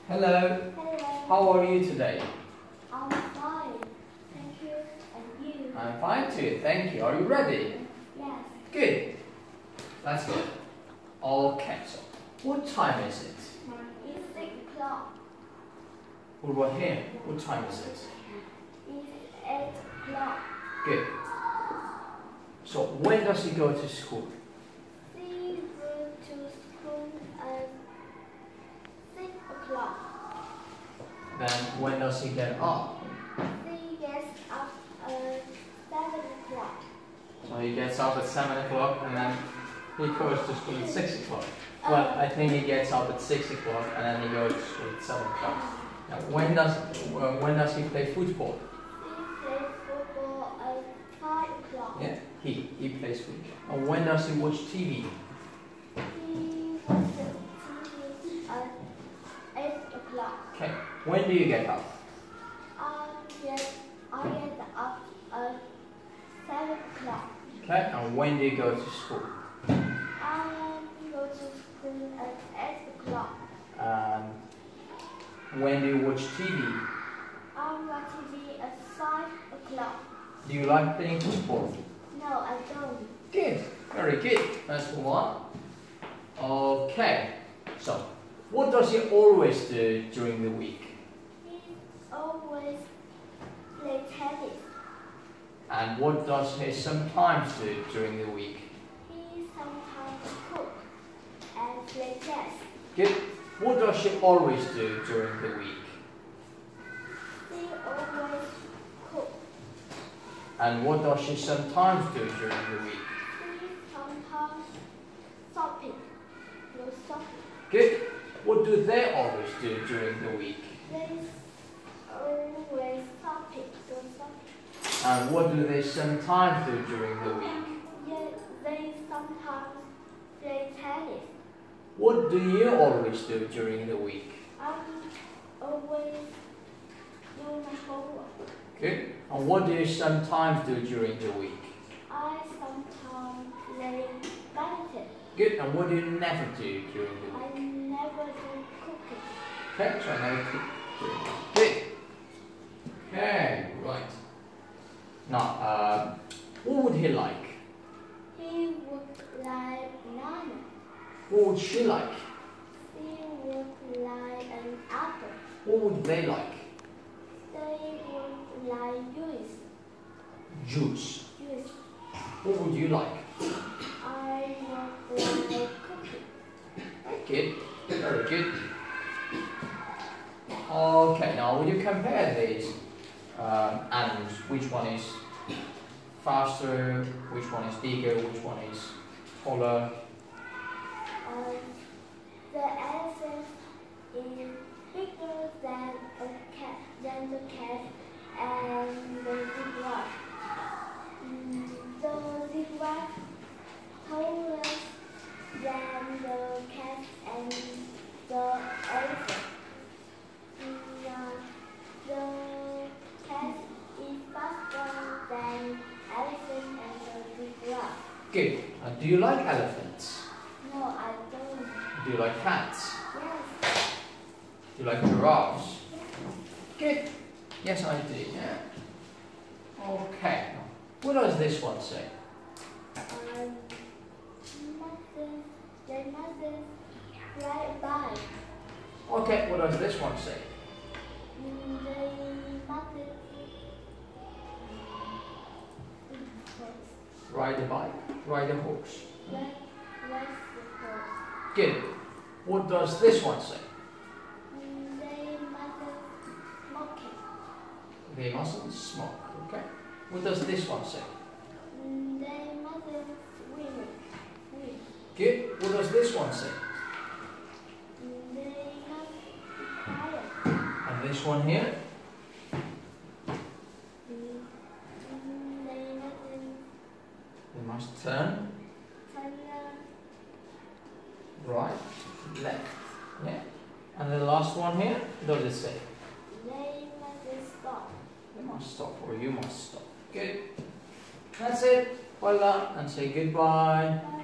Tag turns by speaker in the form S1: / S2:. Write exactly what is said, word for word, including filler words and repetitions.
S1: Hello.
S2: Hello.
S1: How are you today?
S2: I'm fine. Thank you. And you?
S1: I'm fine too. Thank you. Are you ready?
S2: Yes.
S1: Good. That's good. Okay. So, what time is it?
S2: It's six o'clock.
S1: What about here? What time is it?
S2: It's eight o'clock.
S1: Good. So, when does he go to school?
S2: She go to school at six o'clock.
S1: Then, when does he get up?
S2: She gets up at seven o'clock.
S1: So, he gets up at seven o'clock and then he goes to school at six o'clock. Well, I think he gets up at six o'clock and then he goes to school at seven o'clock. Now, when does uh, when does he play football?
S2: She plays football at five o'clock.
S1: Yeah, he he plays football. And when does he watch T V?
S2: He watches T V at eight o'clock.
S1: Okay. When do you get up?
S2: I get I get up at seven o'clock.
S1: Okay. And when do you go to school?
S2: I go to school at eight o'clock.
S1: Um, when do you watch T V?
S2: I watch T V at five o'clock.
S1: Do you like playing football?
S2: No, I don't.
S1: Good. Very good. That's one. Okay. So, what does he always do during the week?
S2: He always play tennis.
S1: And what does he sometimes do during the week?
S2: He sometimes cook and play chess.
S1: Good. What does she always do during the week?
S2: He always cook.
S1: And what does she sometimes do during the week?
S2: He sometimes shopping. Go shopping.
S1: Good. What do they always do during the week?
S2: They always shopping. Go shopping.
S1: And what do they sometimes do during the week?
S2: Yeah, they sometimes play tennis.
S1: What do you always do during the week?
S2: I always do my homework.
S1: Good. And what do you sometimes do during the week?
S2: I sometimes play badminton.
S1: Good. And what do you never do during the week?
S2: I never do cooking.
S1: Okay, so I never cook during the week. Good. Okay, right. Now, uh, what would he like?
S2: He would like banana.
S1: What would she like?
S2: He would like an apple.
S1: What would they like?
S2: They would like juice.
S1: Juice.
S2: Juice.
S1: What would you like?
S2: I would like cooking.
S1: Good. Very good. Okay, now would you compare these um, animals? Which one is faster? Which one is bigger? Which one is taller?
S2: Um, the elephant is bigger than a cat, than the cat and the zebra. Mm, the zebra taller than the cat and the elephant. Mm, uh, the cat is faster than elephant and the zebra.
S1: Good. Uh, do you like elephants?
S2: No, I don't.
S1: Do you like cats?
S2: Yes.
S1: Do you like giraffes? Good. Yes, I do. Yeah. Okay. What does this one say?
S2: Um, mother, they mother ride by.
S1: Okay. What does this one say?
S2: Mm, They mother
S1: Ride a bike. Ride a horse.
S2: ride, ride the horse.
S1: Good. What does this one say?
S2: Mm, They mother smoking.
S1: They mustn't smoke. Okay. What does this one say?
S2: Mm, They mother swimming. Swim.
S1: Good. What does this one say?
S2: Mm, They must fire.
S1: And this one here?
S2: Mm, mm, They mother
S1: They must turn
S2: turn
S1: right, left. Yeah. And the last one here? What does it say?
S2: They must stop.
S1: They must stop, or you must stop. Good. That's it. Well done, and say goodbye.
S2: Bye.